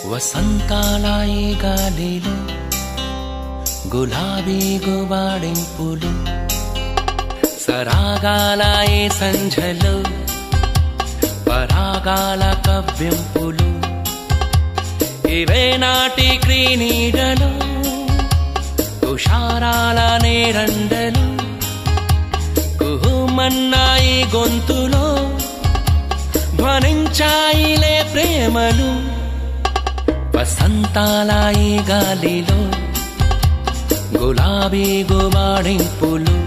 వసంతాల ఈ గాలిలో గులాబీ గుబాళింపులు సరాగాల ఈ సంఝలో పరాగాల కవ్వింపులు ఇవే నాటి క్రీనీడలు తుషారాల నేరండలు కుహుమన్నాయి గొంతులో ధ్వనించాయిలే ప్రేమలు వసంతాల ఈ గాలిలో గులాబీ గుబాళింపులు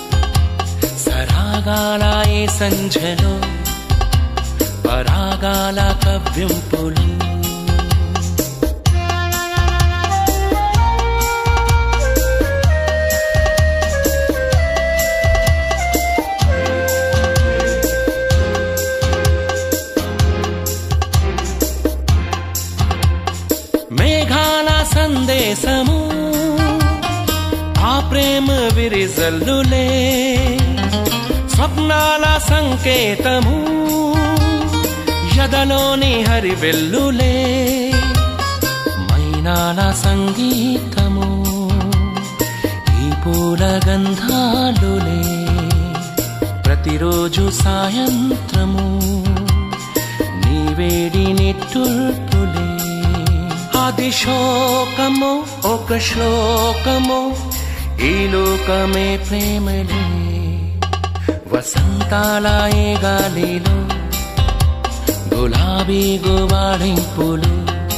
సరాగాల ఈ సంఝలో పరాగాల కవ్వింపులు మేఘాల సందేశము ఆ ప్రేమ విరిజల్లులే స్వప్నాల సంకేతము యదలోని హరివెల్లులే మైనాల సంగీతము ఈ పూల గంధాలులే ప్రతిరోజు సాయంత్రము నీ వేడి నిట్టూర్పులే ఆది శోకము ఒక శ్లోకము ఈ లోకమే ప్రేమలే వసంతాల ఈ గాలిలో గులాబీ గుబాళింపులు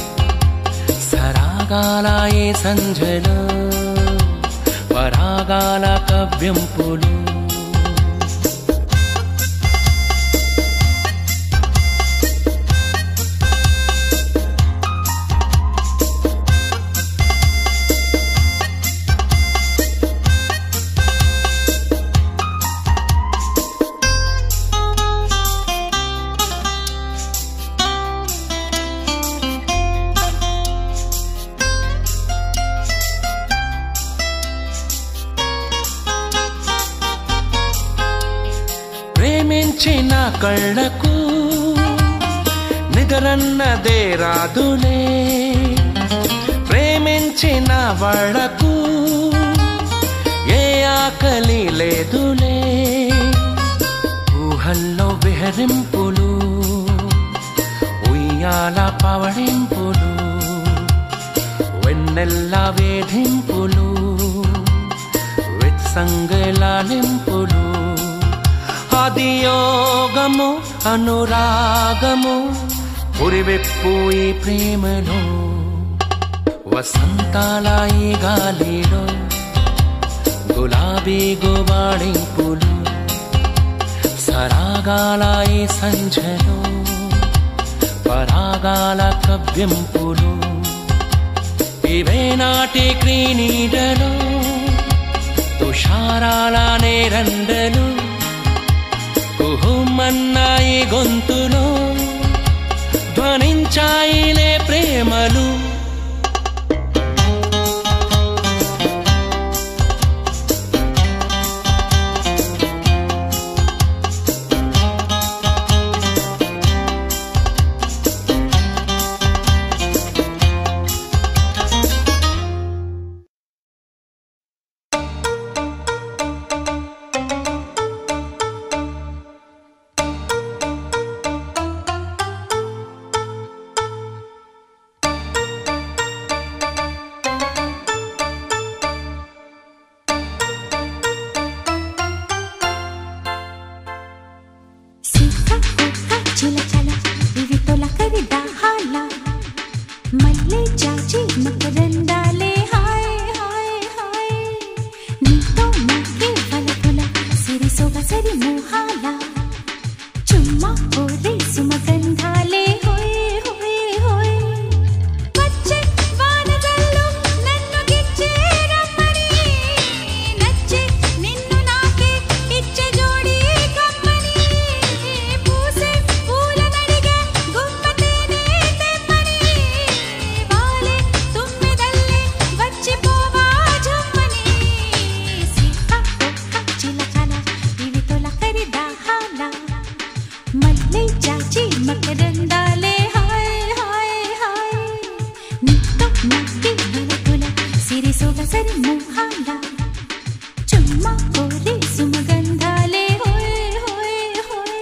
సరాగాల ఈ సంఝలో పరాగాల కవ్వింపులు ప్రేమించిన కళ్ళకు నిద్రన్నదే రాదులే ప్రేమించిన వాళ్ళకు ఏ ఆకలి లేదులే ఊహల్లో విహరింపులు ఉయ్యాల పవడింపులు వెన్నెల్ల వేధింపులు విత్సంగలాలింపులు ఆదియోగము అనురాగము పురివెప్పు ఈ ప్రేమలో వసంతాల ఈ గాలిలో గులాబీ గుబాళింపులు సరాగాల ఈ సంఝలో పరాగాల కవ్వింపులు ఇవే నాటి క్రీనీడలు తుషారాల నేరండలు కుహుమన్నాయి గొంతులో ధ్వనించాయిలే ప్రేమలు సొగసరి మోహాల చుమ్మా కోరి సుమగంధాలే హోయ్ హోయ్ హోయ్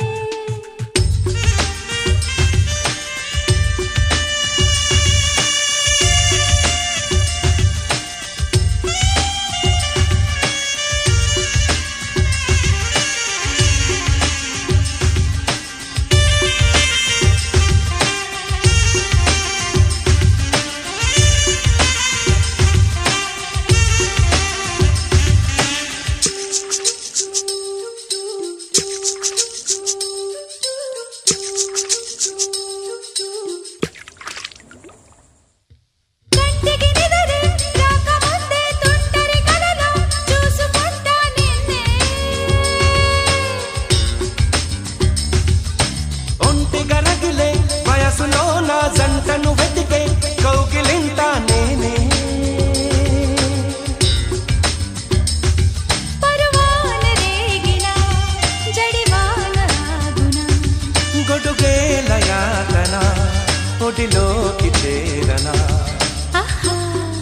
ఒడిలోకి చేరనా ఆహా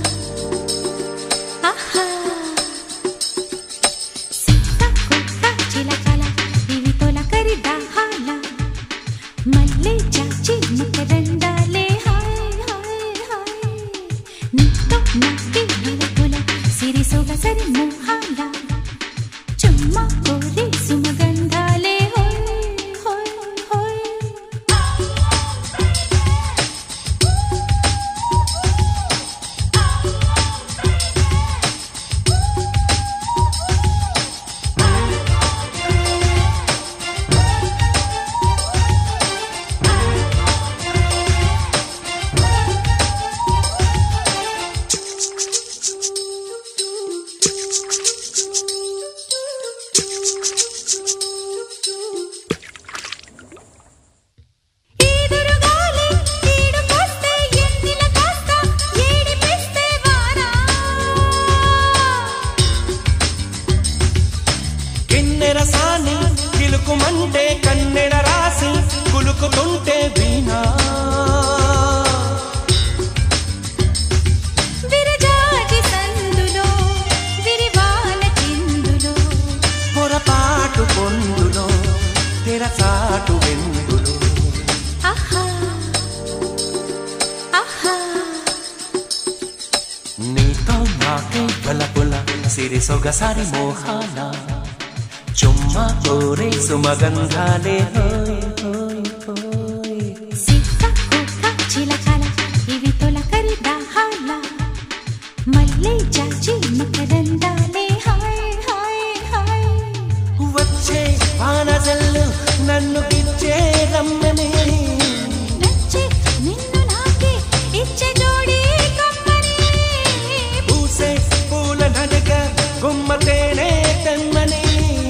ఆహా సీతాకోక చిలకల ఇవి తొలకరి దాహాల మల్లె చాచి ముఖదండాలే హాయ్ హాయ్ హాయ్ నీతో నాకి నలుపుల సిరి సొగసరి మోహాల చుమ్మా కోరి సుమగంధాలే హోయ్ హోయ్ హోయ్ రసాన్ని కిలుకుమంటే కన్నెడ రాసి కులుకుతుంటే వీణా విరజాజి సందులో విరివాన చిందులో పొరపాటు పొందులో తెరచాటు వెందులో ఆహా ఆహా నీతో నాకే బలపుల సిరి సొగసారి మోహాల చుమ్మా కోరే సుమగంధాలే హోయ్ హోయ్ హోయ్ సీతాకోక చిలకల ఇవి తొలకరి దాహాల మల్లె చాచి ముఖదండాలే హాయ్ హాయ్ హాయ్ వచ్చే వానజల్లు నన్ను గిచ్చే రమ్మని నచ్చి నిన్ను నాకి ఇచ్చే జోడి కమ్మని పూసే పూల నడక గుమ్మతేనే తెమ్మని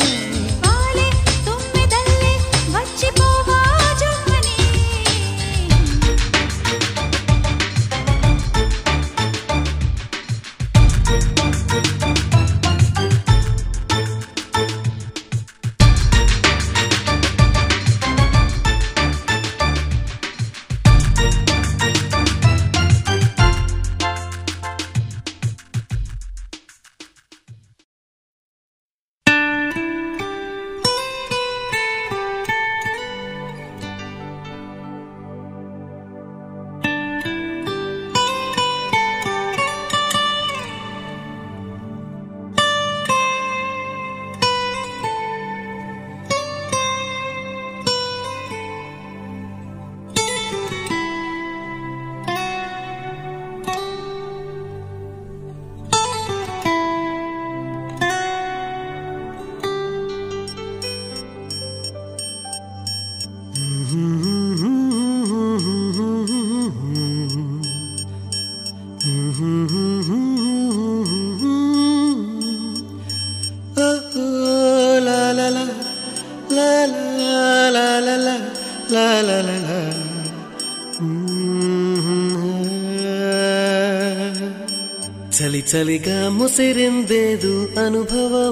చలి చలిగా ముసిరిందేదు అనుభవం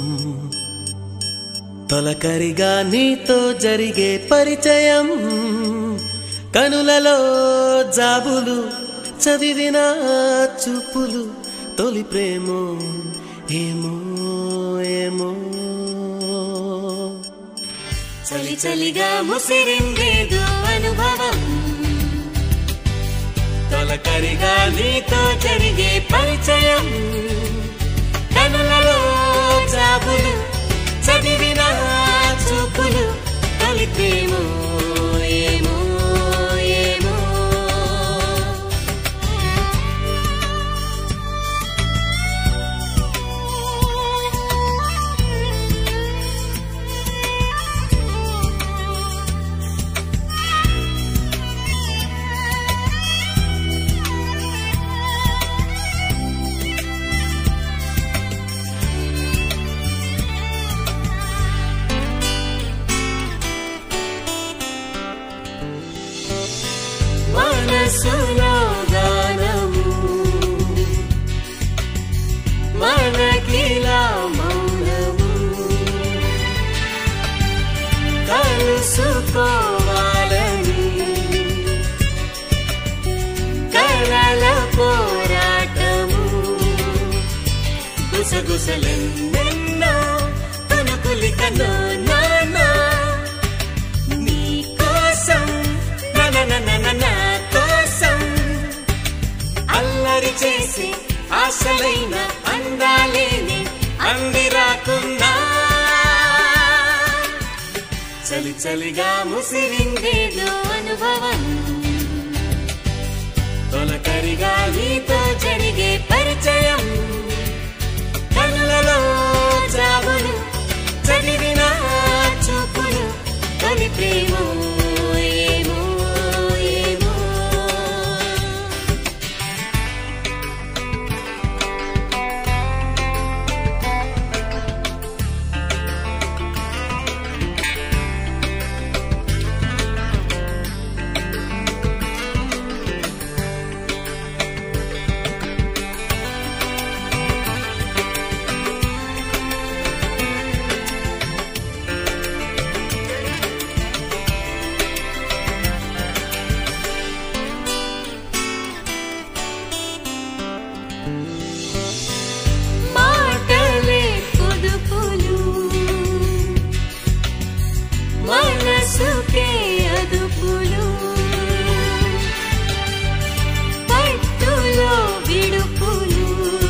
తొలకరిగా నీతో జరిగే పరిచయం కనులలో జాబులు చదివిన చూపులు తొలి ప్రేమో ఏమో ఏమో చలి చలిగా ముసిరిందేదో అనుభవం తొలకరిగా నీతో జరిగే పరిచయం కనులలో జాబులు చదివిన చూపులు తొలి ప్రేమో ఏమో ఏమో మనసులో గానము మనకిలా మౌనము కలుసుకోవాలని కలల పోరాటము గుసగుసలెన్నెన్నో తనుకులికనో నానా నీ కోసం నా కోసం అల్లరి చేసి ఆశలైన అందాలేని అందిరాకున్నా చలి చలిగా ముసిరిందేదో అనుభవం తొలకరిగా నీతో జరిగే పరిచయం కళ్ళలో జాబులు చదివిన చూపులు తొలి ప్రేమో ఏమో ఏమో మనసుకే అదుపులు పట్టులో విడుపులు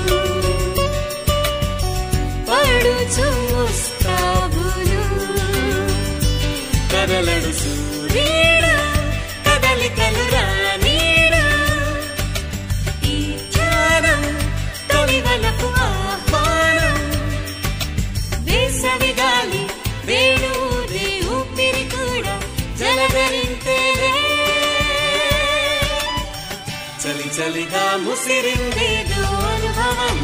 పడుచు ముస్తాబులు కదలడు సూర్యుడు కదలికలు రానీడు ఈ ధ్యానం తొలివలపు ఆహ్వానం వేసవి గాలి వేణు చలి చలిగా ముసిరిందేదో అనుభవం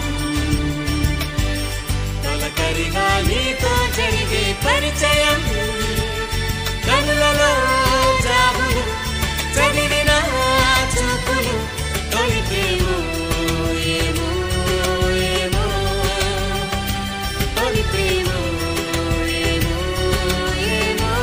తొలకరిగా నీతో జరిగే పరిచయం కనులలో జాబులు చదివిన చూపులు తొలి ప్రేమో ఏమో ఏమో తొలి ప్రేమో ఏమో ఏమో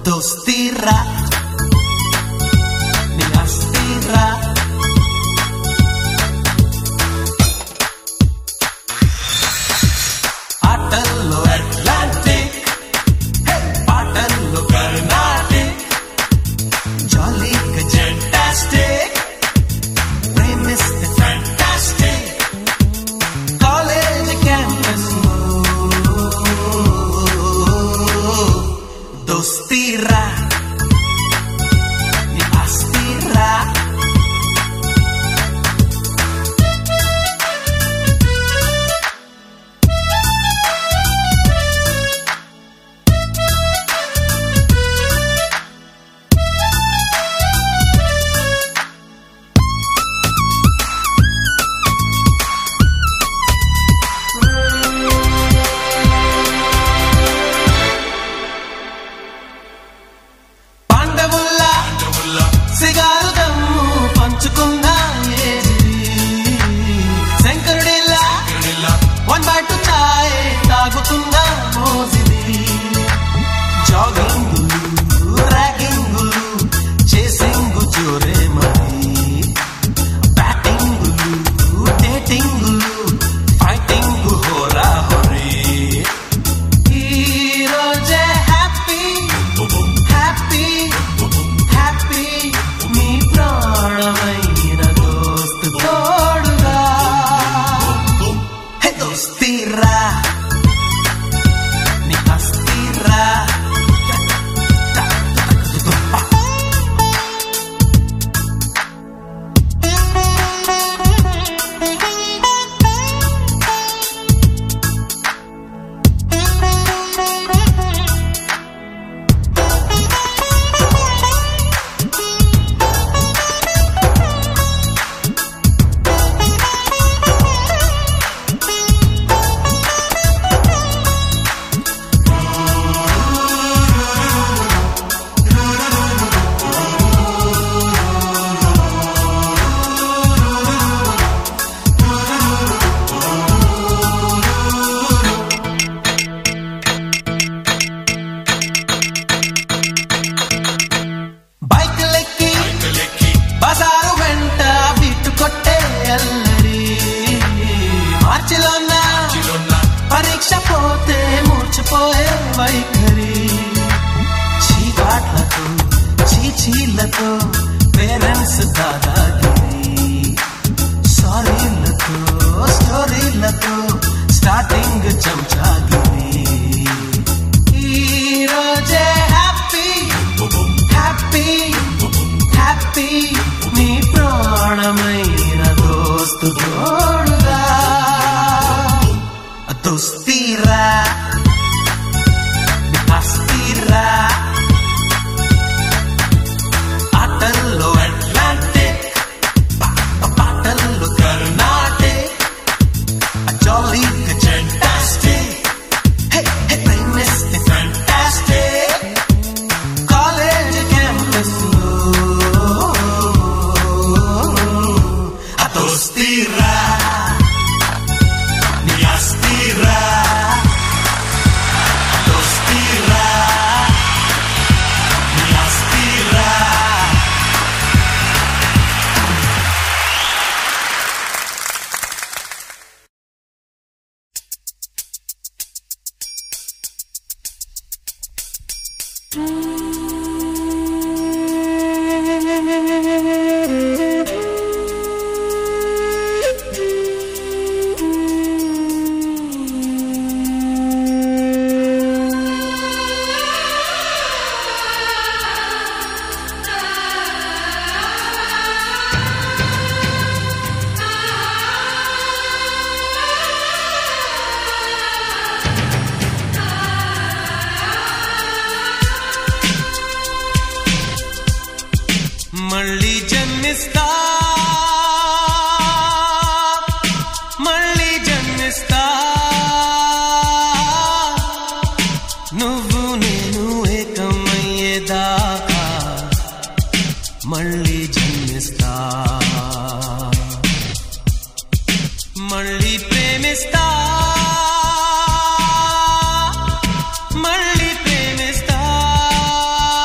దోస్తీరా నీ ఆస్తిరా ఆటల్లో అట్లాంటిక్ పాటల్లో కర్ణాటిక్ జాలీగా జెంటాస్టిక్ ప్రేమిస్తే ఫ్యాంటాస్టిక్ కాలేజ్ క్యాంపస్ దోస్తీరా నీ ఆస్తిరా సిగారు దమ్ము పంచుకున్న శంకరుడిలా 1 బైట్ చాయ్ తాగుతున్న మోజిది జాగింగులు ర్యాగింగులు చేసింగు జోరే మరి బ్యాటింగులు డేటింగులు ఫైటింగు హోరా హోరీ ఈ రోజే హ్యాపీ హ్యాపీ హ్యాపీ నీ ప్రాణమైన దోస్తు తోడుగా హే దోస్తీరా నీ ఆస్తిరా బైకులెక్కి బజారు వెంట బిట్టు కొట్టే అల్లరి మార్చిలోన పరీక్ష పోతే మూర్చిపోయే వైఖరి చీకాట్లతో చీచీలతో పేరెంట్స్ దాదాగిరి సారీలతో స్టోరీలతో స్టార్టింగ్ చెంచాగిరి ఈ రోజే హ్యాపీ హ్యాపీ హ్యాపీ నీ ప్రాణమైన దోస్తు తోడుగా దోస్తీరా నీ ఆస్తిరా ఆటల్లో అట్లాంటిక్ పాటల్లో కర్ణాటిక్ జాలీగా జెంటాస్టిక్ హే ప్రేమిస్తే ఫ్యాంటాస్టిక్ కాలేజ్ క్యాంపస్ దోస్తీరా నీ ఆస్తిరా దోస్తీరా నీ ఆస్తిరా మళ్ళీ జన్మిస్తా మళ్ళీ జన్మిస్తా నువ్వు నేను ఏకమయ్యేదాకా మళ్ళీ జన్మిస్తా మళ్ళీ ప్రేమిస్తా మళ్ళీ ప్రేమిస్తా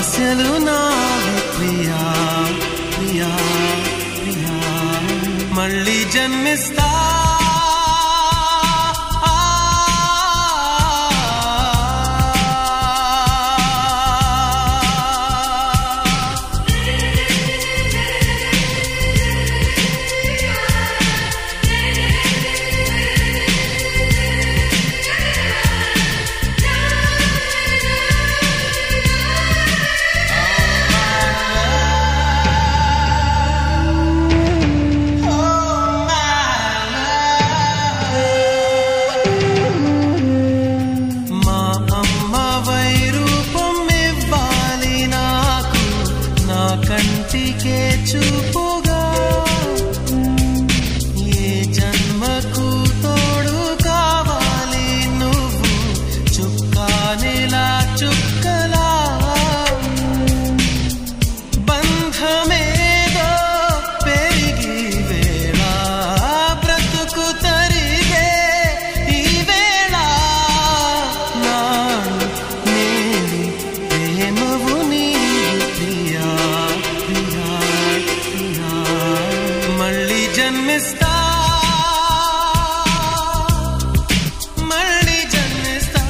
సమస్యలు నావి ప్రియా ప్రియా ప్రియా మళ్ళీ జన్మిస్తా కంటికే చూపుగా ఏ జన్మకు తోడు కావాలి నువ్వు చుక్కానిలా చుక్కలా బంధమేదో పెరిగి వేళ బ్రతుకు తరిగే ఈ వేళ నా నేను ప్రేమవు నీవు ప్రియా మళ్ళీ జన్మిస్తా మళ్ళీ జన్మిస్తా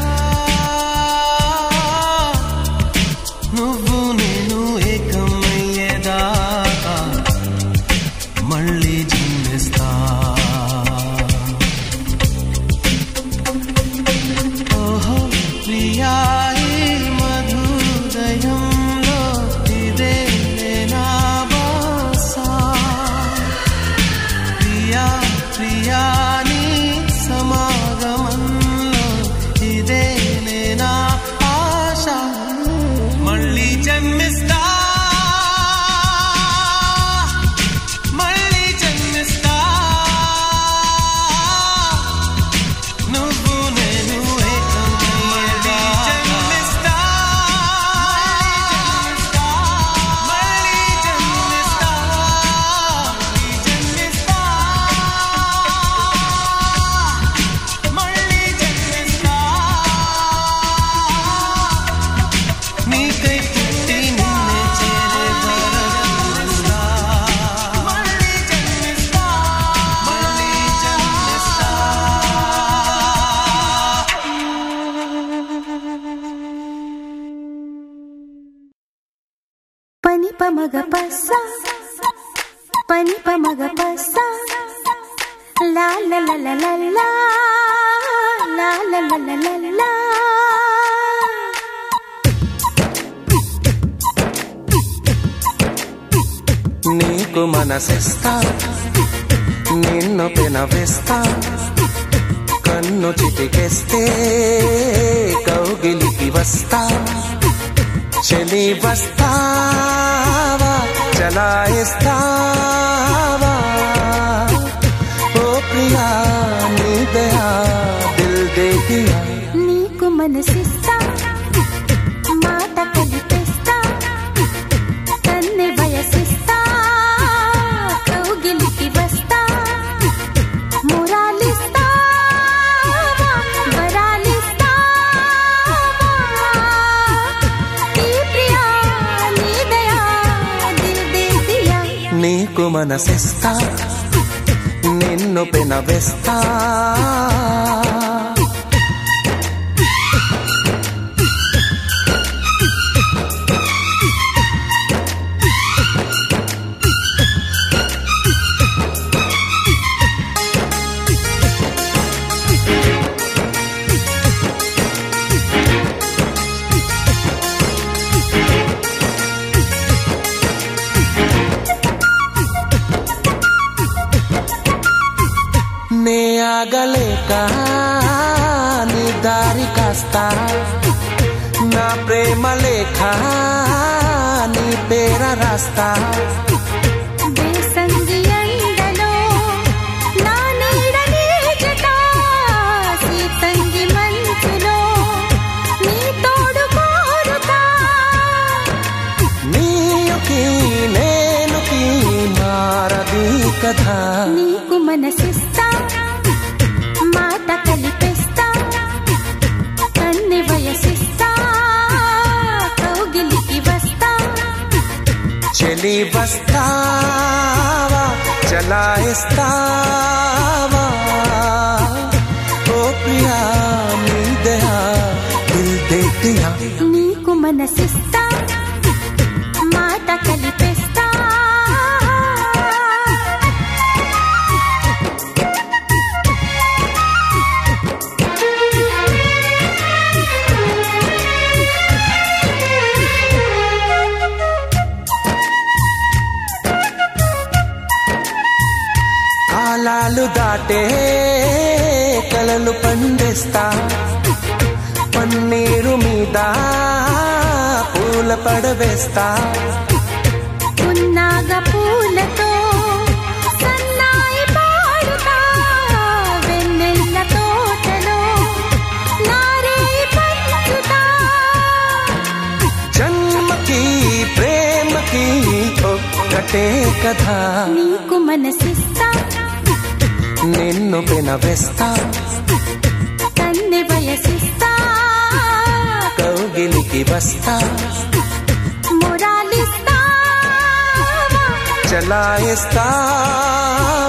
నువ్వు నేను ఏకమయ్యేదాకా మళ్ళీ జన్మిస్తా ఓహో ప్రియా ఈ మధుదయంలో ఇదే నా ప్రియాని సమాగమంలో ఇదే నా ఆశ మళ్ళీ జన్మిస్తా మళ్ళీ జన్మిస్తా నువ్వు నేను ఏకమయ్యేదా జన్మిస్తా మళ్ళీ జన్మిస్తా నీకై పుట్టి నిన్నే చేరే వరకుస్తా మళ్ళీ జన్మిస్తా మళ్ళీ జన్మిస్తా పని పమగ పస్స పని పమగ పస్స లా లా లా లా లా లా లా లా లా లా లా నీకు మనసిస్తా నిన్ను పెనవేస్తా కన్ను చిటికేస్తే కౌగిలికి వస్తా చలి వస్తావా చలాయిస్తావా ఓ ప్రియా నీ దయా దిల్ దే దియా నీకు మనసిస్తా మాట కలిపేస్తా కన్నె వయసిస్తా కౌగిలికి వస్తా మురాలిస్తా వరాలిస్తా ఈ ప్రియా నీ దయా దిల్ దే దియా నీకు మనసిస్తా నిన్ను పెనవేస్తా నే ఆగలేక నీ దారి కాస్తా నా ప్రేమ లేఖ నీ పేర రాస్తా దేశంగి ఎండలో నా నీడ నీజట సీతంగి మంచులో నీ తోడు కోరుతా నీయుకి నేనుకి మారది కథ నీకు మనసిస్తా మాట కలిపేస్తా కన్నె వయసిస్తా కౌగిలికి వస్తా చెలి వస్తావా చలాయిస్తావా ఓ ప్రియా నీ దయా దిల్ దే దియా నీకు మనసిస్తా మాట కలిపేస్తా కాలాలు దాటే కలలు పండిస్తా పన్నీరు మీద పూల పడవేస్తా పున్నాగ పూలతో సన్నాయి పాడుతా వెన్నెల్ల తోటలో నారే పంచుతా జన్మకి ప్రేమకి ఒక్కటే కథ నీకు మనసిస్తా నిన్ను వినవేస్తా కన్నె వయసిస్తా కౌగిలికి వస్తా మురాలిస్తా చలాయిస్తా